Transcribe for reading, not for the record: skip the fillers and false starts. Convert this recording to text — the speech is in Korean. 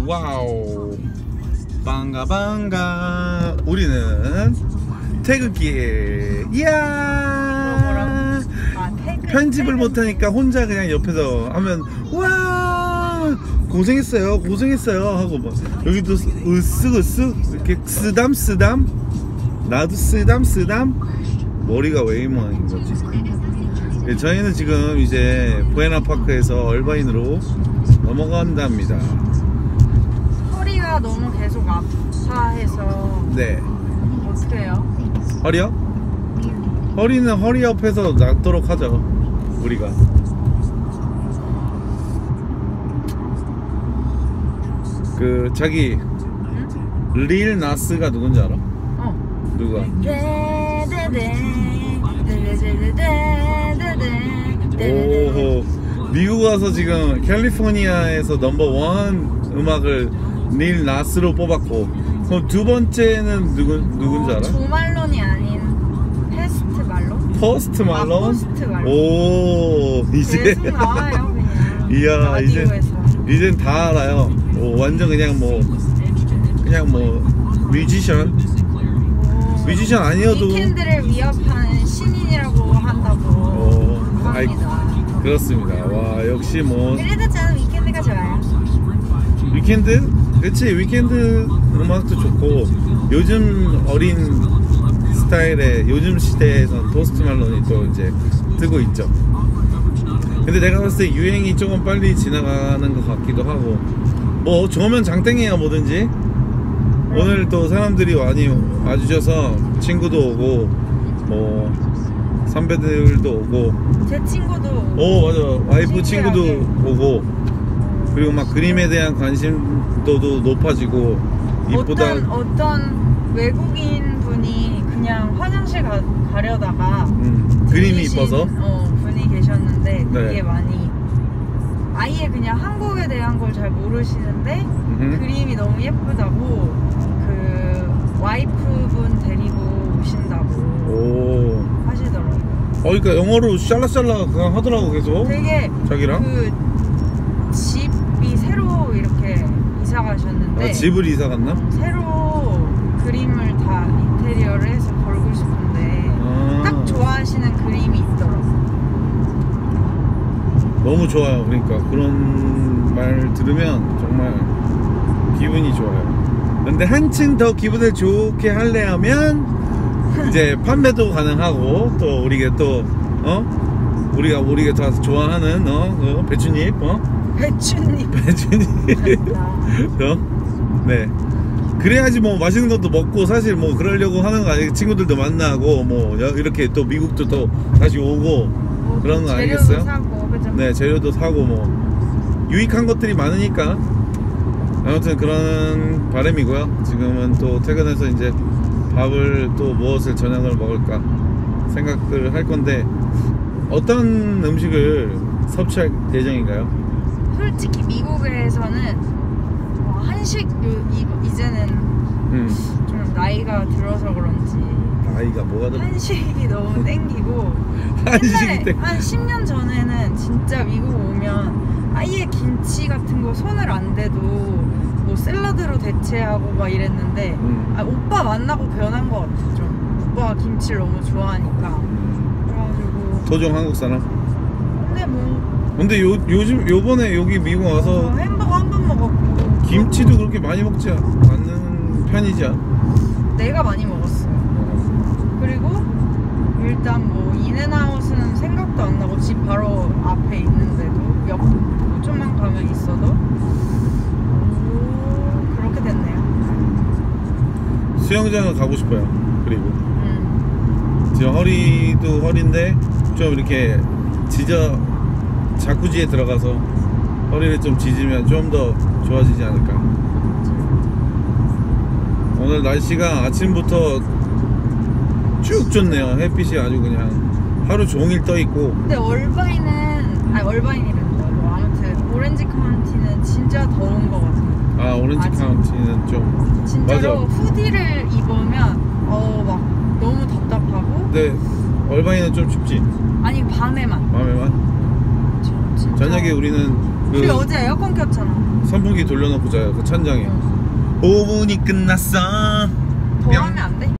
와우. 방가 우리는 태극기에 이야. 편집을 못하니까 혼자 그냥 옆에서 하면 와 고생했어요 하고 막 여기도 으쓱 이렇게 쓰담 나도 쓰담 머리가 왜 이 모양인 거지? 네, 저희는 지금 이제 부에나파크에서 얼바인으로 넘어간답니다. 허리가 너무 계속 아파해서. 네. 어떻게 해요? 허리요? 허리는 허리 옆에서 낫도록 하죠. 우리가. 그 자기 릴 나스가 누군지 알아? 누가? 오호. 미국 와서 지금 캘리포니아에서 넘버원 음악을 릴 나스로 뽑았고, 그럼 두 번째는 누군지 알아? 조말론이 아닌 페스트 말론? 포스트 말론? 포스트 말론. 오, 이제 계속 나와요 그냥. 이야, 라디오에서. 이젠 다 알아요. 오, 완전 그냥 뭐 뮤지션 아니어도 위켄드를 위협하는 신인이라고 한다고 합니다. 그렇습니다. 와, 역시 뭐 그래도 저는 위켄드가 좋아요. 위켄드? 그치, 위켄드 음악도 좋고, 요즘 어린 스타일의 요즘 시대에선 포스트 말론이 또 이제 뜨고 있죠. 근데 내가 봤을 때 유행이 조금 빨리 지나가는 것 같기도 하고, 뭐 좋으면 장땡이야 뭐든지. 오늘 또 사람들이 많이 와주셔서 친구도 오고 뭐 선배들도 오고, 제 친구도 오 맞아, 와이프 친구도 신기하게. 오고, 그리고 막 그림에 대한 관심도도 높아지고 이쁘다. 어떤 외국인 분이 그냥 화장실 가려다가 그림이 이뻐서 분이 계셨는데 되게 네. 많이 아예 그냥 한국에 대한 걸 잘 모르시는데 그림이 너무 예쁘다고 그 와이프분 데리고 오신다고 오. 하시더라고요. 그러니까 영어로 샬라샬라 그냥 하더라고 계속. 되게 자기랑. 그 집이 새로 이렇게 이사 가셨는데. 아, 집을 이사 갔나? 새로 그림을 다 인테리어를 해서 걸고 싶은데 딱 좋아하시는 그림이 있더라고요. 너무 좋아요. 그러니까 그런 말 들으면 정말 기분이 좋아요. 근데 한층 더 기분을 좋게 하려 하면 이제 판매도 가능하고, 또 우리가 또 우리가 다 좋아하는 배추잎 배추잎 네. 그래야지 뭐 맛있는 것도 먹고, 사실 뭐 그러려고 하는 거 아니에요. 친구들도 만나고 뭐 이렇게 또 미국도 또 다시 오고 그런 거 아니겠어요? 재료도 사고, 그죠? 네, 재료도 사고 뭐 유익한 것들이 많으니까. 아무튼 그런 바람이고요. 지금은 또 퇴근해서 이제 밥을 또 무엇을 저녁을 먹을까 생각을 할 건데, 어떤 음식을 섭취할 예정인가요? 솔직히 미국에서는 한식 이제는 좀 나이가 들어서 그런지 나이가 뭐가 들어? 한식이 너무 땡기고 옛날에 한 10년 전에는 진짜 미국 오면 아예 김치 같은 거 손을 안 대도 뭐 샐러드로 대체하고 막 이랬는데 오빠 만나고 변한 것 같아. 좀 오빠가 김치를 너무 좋아하니까. 그래가지고 토종 한국 사람? 근데 요즘 요번에 여기 미국 와서 햄버거 한 번 먹었고 김치도 그렇게 많이 먹지 않는 편이지 않아? 내가 많이 먹었어요. 그리고 일단 뭐 인앤아웃은 생각도 안 나고 집 바로 앞에 있는데도 좀만 가면 있어도 그렇게 됐네요. 수영장을 가고 싶어요. 그리고 지금 허리도 허리인데 좀 이렇게 자쿠지에 들어가서 허리를 좀 지지면 좀 더 좋아지지 않을까. 오늘 날씨가 아침부터 쭉 좋네요. 햇빛이 아주 그냥 하루 종일 떠 있고. 근데 얼바인이란다. 뭐 아무튼 오렌지 카운티는 진짜 더운 것 같아요. 아, 오렌지 카운티는 좀 진짜로 맞아. 후디를 입으면 막 너무 답답하고. 근데 얼바인은 좀 춥지. 아니 밤에만. 진짜. 저녁에 우리는 우리 어제 에어컨 켰잖아. 선풍기 돌려놓고 자요 그 천장에. 어. 5분이 끝났어. 더 하면 안 돼?